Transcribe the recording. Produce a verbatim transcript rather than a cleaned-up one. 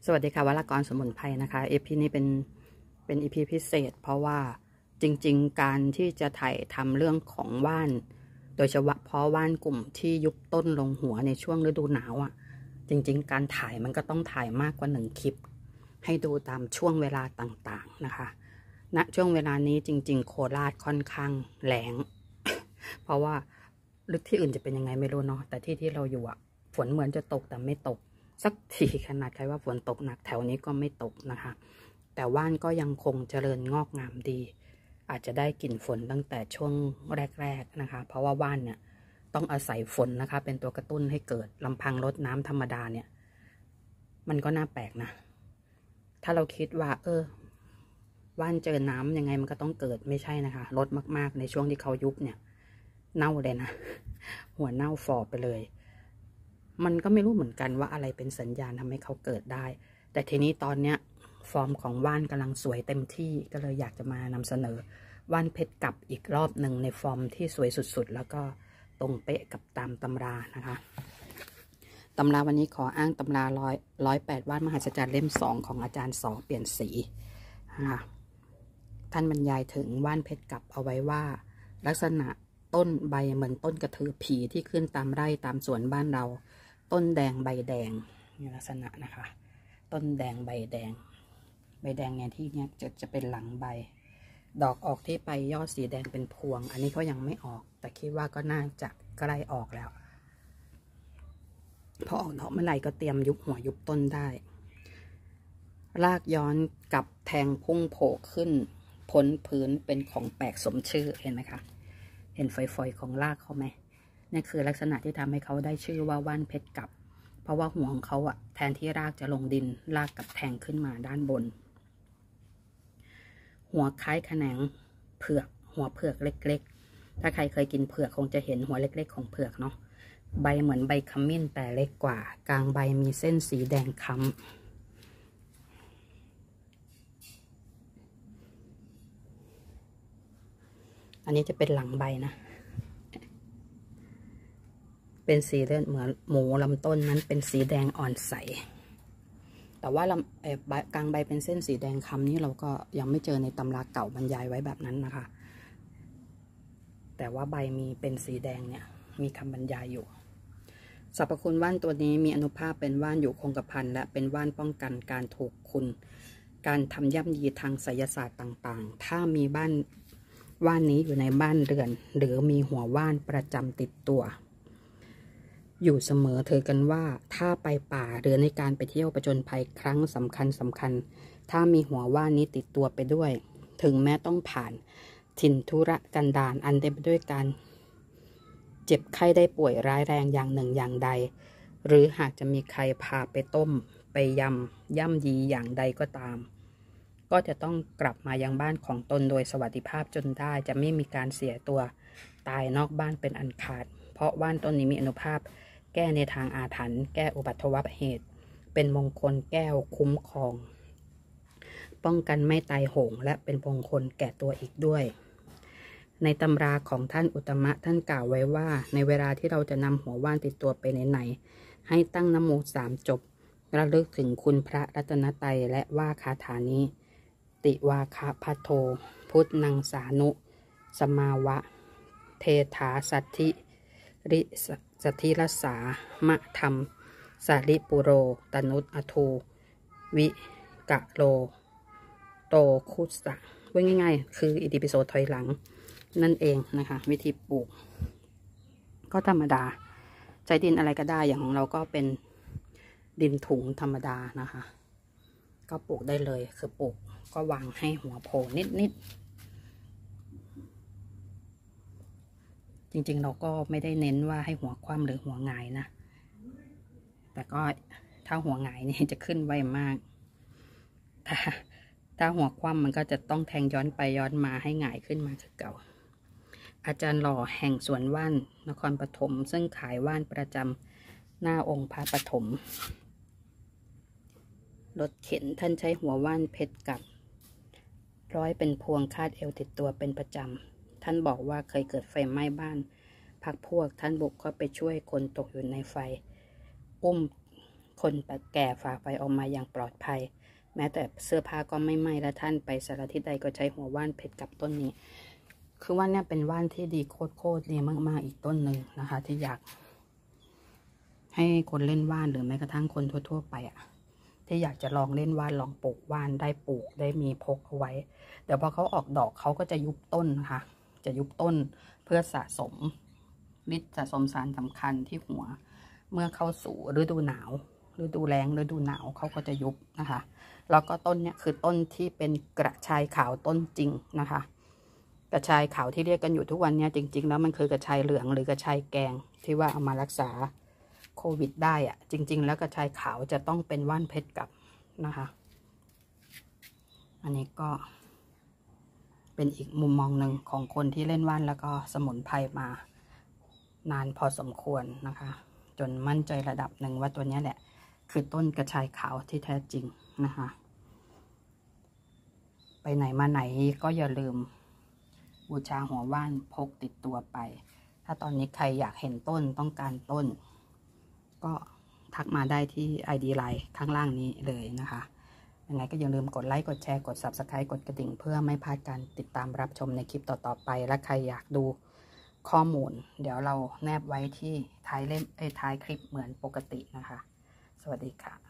สวัสดีค่ะวรากรสมุนไพรนะคะ เอ พี นี้เป็นเป็น อี พี พิเศษเพราะว่าจริงๆการที่จะถ่ายทำเรื่องของว่านโดยเฉพาะว่านกลุ่มที่ยุบต้นลงหัวในช่วงฤดูหนาวอ่ะจริงๆการถ่ายมันก็ต้องถ่ายมากกว่าหนึ่งคลิปให้ดูตามช่วงเวลาต่างๆนะคะณช่วงเวลานี้จริงๆโคราชค่อนข้างแล้ง เพราะว่าลึกที่อื่นจะเป็นยังไงไม่รู้เนาะแต่ที่ที่เราอยู่อ่ะฝนเหมือนจะตกแต่ไม่ตกสักทีขนาดใครว่าฝนตกหนักแถวนี้ก็ไม่ตกนะคะแต่ว่านก็ยังคงเจริญงอกงามดีอาจจะได้กลิ่นฝนตั้งแต่ช่วงแรกๆนะคะเพราะว่าว่านเนี่ยต้องอาศัยฝนนะคะเป็นตัวกระตุ้นให้เกิดลำพังรดน้ำธรรมดาเนี่ยมันก็น่าแปลกนะถ้าเราคิดว่าเออว่านเจอน้ำยังไงมันก็ต้องเกิดไม่ใช่นะคะลดมากๆในช่วงที่เขายุบเนี่ยเน่าเลยนะหัวเน่าฝ่อไปเลยมันก็ไม่รู้เหมือนกันว่าอะไรเป็นสัญญาณทำให้เขาเกิดได้แต่ทีนี้ตอนเนี้ยฟอร์มของว่านกำลังสวยเต็มที่ก็เลยอยากจะมานำเสนอว่านเพชรกับอีกรอบหนึ่งในฟอร์มที่สวยสุดๆแล้วก็ตรงเป๊ะกับตามตำรานะคะตำราวันนี้ขออ้างตำราร้อยร้อยแปดว่านมหัศจรรย์เล่มสองของอาจารย์สอเปลี่ยนสีนะคะท่านบรรยายถึงว่านเพชรกับเอาไว้ว่าลักษณะต้นใบเหมือนต้นกระถือผีที่ขึ้นตามไร่ตามสวนบ้านเราต้นแดงใบแดงนี่ลักษณะนะคะต้นแดงใบแดงใบแดงเนี่ยที่เนี้ยจะจะเป็นหลังใบดอกออกที่ไปยอดสีแดงเป็นพวงอันนี้เขายังไม่ออกแต่คิดว่าก็น่าจะใกล้ออกแล้วพอออกดอกเมื่อไหร่ก็เตรียมยุบหัวยุบต้นได้รากย้อนกับแทงพุ่งโผล่ขึ้นพ้นพื้นเป็นของแปลกสมชื่อเห็นไหมคะเห็นฝอยๆของรากเขาไหมนี่คือลักษณะที่ทำให้เขาได้ชื่อว่าว่านเพชรกับเพราะว่าหัวของเขาอะแทนที่รากจะลงดินรากกับแทงขึ้นมาด้านบนหัวคล้ายแขนงเผือกหัวเผือกเล็กๆถ้าใครเคยกินเผือกคงจะเห็นหัวเล็กๆของเผือกเนาะใบเหมือนใบขมิ้นแต่เล็กกว่ากลางใบมีเส้นสีแดงค้ำอันนี้จะเป็นหลังใบนะเป็นสีเลือดเหมือนหมูลำต้นนั้นเป็นสีแดงอ่อนใสแต่ว่าลำเอ่อกลางใบเป็นเส้นสีแดงคำนี่เราก็ยังไม่เจอในตำราเก่าบรรยายไว้แบบนั้นนะคะแต่ว่าใบมีเป็นสีแดงเนี่ยมีคำบรรยายอยู่สรรพคุณว่านตัวนี้มีอนุภาพเป็นว่านอยู่คงกระพันและเป็นว่านป้องกันการถูกคุณการทำย่ำยีทางไสยศาสตร์ต่างๆถ้ามีบ้านว่านนี้อยู่ในบ้านเรือนหรือมีหัวว่านประจำติดตัวอยู่เสมอเธอกันว่าถ้าไปป่าหรือในการไปเที่ยวประจนภัยครั้งสำคัญสำคัญถ้ามีหัวว่านนี้ติดตัวไปด้วยถึงแม้ต้องผ่านถิ่นทุรกันดารอันเต็มไปด้วยการเจ็บไข้ได้ป่วยร้ายแรงอย่างหนึ่งอย่างใดหรือหากจะมีใครพาไปต้มไปยำย่ำยีอย่างใดก็ตามก็จะต้องกลับมายังบ้านของตนโดยสวัสดิภาพจนได้จะไม่มีการเสียตัวตายนอกบ้านเป็นอันขาดเพราะว่านต้นนี้มีอนุภาพแก้ในทางอาถรรพ์แก้อุบัติเหตุเป็นมงคลแก้วคุ้มครองป้องกันไม่ตายโหงและเป็นมงคลแก่ตัวอีกด้วยในตำราของท่านอุตมะท่านกล่าวไว้ว่าในเวลาที่เราจะนำหัวว่านติดตัวไปไหนๆให้ตั้งนะโมสามจบระลึกถึงคุณพระรัตนตรัยและว่าคาถานี้ติวาคาพัทโทพุทธนังสานุสมาวะเทถาสัทธิริสัทธิรัสสามะธรรมสาริปุโรตนุตอทูวิกะโลโตคุสะว่าง่ายๆคืออิติปิโสถอยหลังนั่นเองนะคะวิธีปลูกก็ธรรมดาใช้ดินอะไรก็ได้อย่างของเราก็เป็นดินถุงธรรมดานะคะก็ปลูกได้เลยคือปลูกก็วางให้หัวโผล่นิดๆจริงๆเราก็ไม่ได้เน้นว่าให้หัวคว่ำหรือหัวหงายนะแต่ก็ถ้าหัวหงายนี่จะขึ้นไวมากถ้าถ้าหัวคว่ำมันก็จะต้องแทงย้อนไปย้อนมาให้หงายขึ้นมาคือเก่าอาจารย์หล่อแห่งสวนว่านนครปฐมซึ่งขายว่านประจำหน้าองค์พระปฐมรถเข็นท่านใช้หัวว่านเพชรกับร้อยเป็นพวงคาดเอวติดตัวเป็นประจำท่านบอกว่าเคยเกิดไฟไหม้บ้านพักพวกท่านบุกเข้าไปช่วยคนตกอยู่ในไฟอุ้มคนแก่ฝ่าไฟออกมาอย่างปลอดภัยแม้แต่เสื้อผ้าก็ไม่ไหม้และท่านไปสารทิศใดก็ใช้หัวว่านเพชรกับต้นนี้คือว่านเนี่ยเป็นว่านที่ดีโคตรๆดีมากๆอีกต้นหนึ่งนะคะ ที่อยากให้คนเล่นว่านหรือแม้กระทั่งคนทั่วๆไปอ่ะที่อยากจะลองเล่นว่านลองปลูกว่านได้ปลูกได้มีพกเอาไว้เดี๋ยวพอเขาออกดอกเขาก็จะยุบต้นนะคะจะยุบต้นเพื่อสะสมฤทธิ์สะสมสารสำคัญที่หัวเมื่อเข้าสู่ฤดูหนาวฤดูแล้งฤดูหนาวเขาก็จะยุบนะคะแล้วก็ต้นเนี่ยคือต้นที่เป็นกระชายขาวต้นจริงนะคะกระชายขาวที่เรียกกันอยู่ทุกวันนี้จริงๆแล้วมันคือกระชายเหลืองหรือกระชายแกงที่ว่าเอามารักษาโควิดได้อะจริงๆแล้วกระชายขาวจะต้องเป็นว่านเพชรกับนะคะอันนี้ก็เป็นอีกมุมมองหนึ่งของคนที่เล่นว่านแล้วก็สมุนไพรมานานพอสมควรนะคะจนมั่นใจระดับหนึ่งว่าตัวนี้แหละคือต้นกระชายขาวที่แท้จริงนะคะไปไหนมาไหนก็อย่าลืมบูชาหัวว่านพกติดตัวไปถ้าตอนนี้ใครอยากเห็นต้นต้องการต้นก็ทักมาได้ที่ ไอ ดี ไลน์ข้างล่างนี้เลยนะคะยังไงก็อย่าลืมกดไลค์กดแชร์กด ซับสไครบ์ กดกระดิ่งเพื่อไม่พลาดการติดตามรับชมในคลิปต่อๆไปและใครอยากดูข้อมูลเดี๋ยวเราแนบไว้ที่ท้ายเล่มเอ้ยท้ายคลิปเหมือนปกตินะคะสวัสดีค่ะ